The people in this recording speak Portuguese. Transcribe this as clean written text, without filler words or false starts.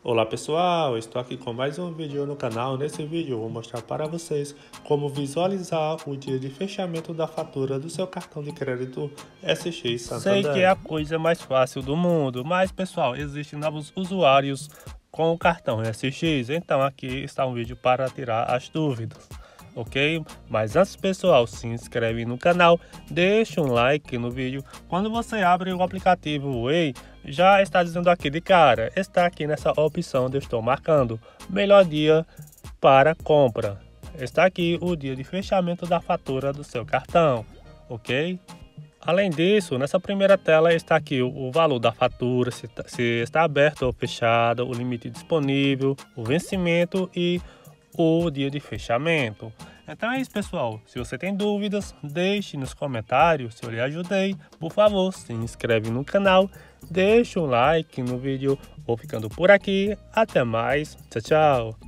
Olá pessoal, estou aqui com mais um vídeo no canal. Nesse vídeo eu vou mostrar para vocês como visualizar o dia de fechamento da fatura do seu cartão de crédito SX Santander. Sei que é a coisa mais fácil do mundo, mas pessoal, existem novos usuários com o cartão SX, então aqui está um vídeo para tirar as dúvidas, ok? Mas antes pessoal, se inscreve no canal, deixa um like no vídeo. Quando você abre o aplicativo Way, já está dizendo aqui de cara, está aqui nessa opção onde eu estou marcando, melhor dia para compra. Está aqui o dia de fechamento da fatura do seu cartão, ok? Além disso, nessa primeira tela está aqui o valor da fatura, se está aberto ou fechado, o limite disponível, o vencimento e o dia de fechamento. Então é isso pessoal, se você tem dúvidas, deixe nos comentários. Se eu lhe ajudei, por favor, se inscreve no canal, deixa um like no vídeo. Vou ficando por aqui, até mais, tchau, tchau.